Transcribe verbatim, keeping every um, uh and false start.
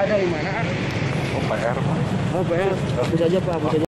ada di mana? Oh, P R, Pak. Oh, P R. Bisa aja Pak, bisa aja.